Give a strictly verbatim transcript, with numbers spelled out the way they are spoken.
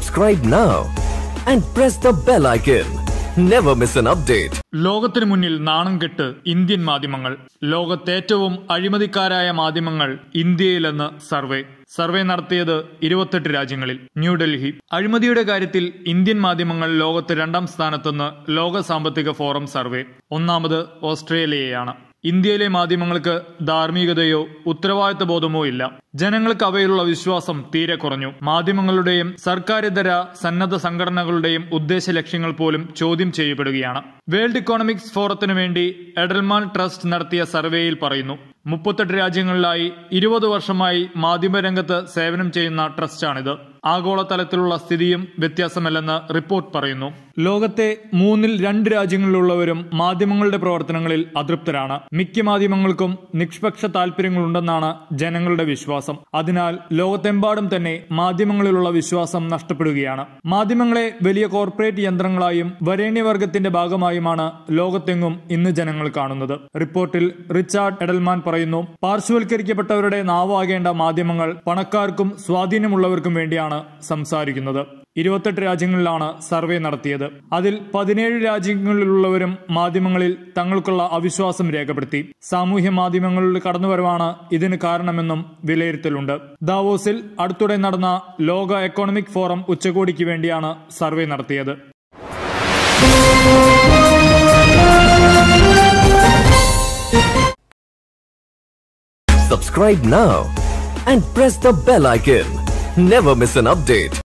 Subscribe now and press the bell icon. Never miss an update. ലോകത്തിനു മുന്നിൽ നാണം കെട്ട് ഇന്ത്യൻ മാധ്യമങ്ങൾ. ലോകത്തേറ്റവും അഴിമതിക്കാരായ മാധ്യമങ്ങൾ ഇന്ത്യയിലെന്ന് സർവേ. സർവേ നടത്തിയത് ഇരുപത്തെട്ട് രാജ്യങ്ങളിൽ. ന്യൂഡൽഹി. അഴിമതിയുടെ കാര്യത്തിൽ ഇന്ത്യൻ മാധ്യമങ്ങൾ ലോകത്ത് രണ്ടാം സ്ഥാനത്തെന്ന് ലോക സാമ്പത്തിക ഫോറം സർവേ. ഒന്നാമത് ഓസ്ട്രേലിയയാണ്. ഇന്ത്യയിലെ മാധ്യമങ്ങൾക്ക് ധാർമ്മികതയോ ഉത്തരവാദിത്ത ബോധമോ ഇല്ല. ജനങ്ങൾക്ക് അവയിലുള്ള വിശ്വാസം തീരെ കുറഞ്ഞു. മാധ്യമങ്ങളുടെയും സർക്കാരിതര സന്നദ്ധ സംഘടനകളുടെയും ഉദ്ദേശ ലക്ഷ്യങ്ങൾ പോലും ചോദ്യം ചെയ്യപ്പെടുകയാണ്. വേൾഡ് ഇക്കോണമിക്സ് ഫോറത്തിനു വേണ്ടി എഡൽമാൻ ട്രസ്റ്റ് നടത്തിയ സർവേയിൽ പറയുന്നു, മുപ്പത്തെട്ട് രാജ്യങ്ങളിലായി ഇരുപത് വർഷമായി മാധ്യമരംഗത്ത് സേവനം ചെയ്യുന്ന ട്രസ്റ്റാണിത്. ആഗോളതലത്തിലുള്ള സ്ഥിതിയും വ്യത്യാസമല്ലെന്ന് റിപ്പോർട്ട് പറയുന്നു. ലോകത്തെ മൂന്നിൽ രണ്ട് രാജ്യങ്ങളിലുള്ളവരും മാധ്യമങ്ങളുടെ പ്രവർത്തനങ്ങളിൽ അതൃപ്തരാണ്. മിക്ക മാധ്യമങ്ങൾക്കും നിഷ്പക്ഷ താല്പര്യങ്ങളുണ്ടെന്നാണ് ജനങ്ങളുടെ വിശ്വാസം. അതിനാൽ ലോകത്തെമ്പാടും തന്നെ മാധ്യമങ്ങളിലുള്ള വിശ്വാസം നഷ്ടപ്പെടുകയാണ്. മാധ്യമങ്ങളെ വലിയ കോർപ്പറേറ്റ് യന്ത്രങ്ങളായും വരേണ്യവർഗത്തിന്റെ ഭാഗമായുമാണ് ലോകത്തെങ്ങും ഇന്ന് ജനങ്ങൾ കാണുന്നത്. റിപ്പോർട്ടിൽ റിച്ചാർഡ് എഡൽമാൻ പറയുന്നു, പാർശ്വവൽക്കരിക്കപ്പെട്ടവരുടെ നാവാകേണ്ട മാധ്യമങ്ങൾ പണക്കാർക്കും സ്വാധീനമുള്ളവർക്കും വേണ്ടിയാണ് സംസാരിക്കുന്നത്. ഇരുപത്തെട്ട് രാജ്യങ്ങളിലാണ് സർവേ നടത്തിയത്. അതിൽ പതിനേഴ് രാജ്യങ്ങളിലുള്ളവരും മാധ്യമങ്ങളിൽ തങ്ങൾക്കുള്ള അവിശ്വാസം രേഖപ്പെടുത്തി. സാമൂഹ്യ മാധ്യമങ്ങളുടെ കടന്നുവരവാണ് ഇതിന് കാരണമെന്നും വിലയിരുത്തലുണ്ട്. ദാവോസിൽ അടുത്തിടെ നടന്ന ലോക എക്കണോമിക് ഫോറം ഉച്ചകോടിക്ക് വേണ്ടിയാണ് സർവേ നടത്തിയത്. Subscribe now and press the bell icon. Never miss an update.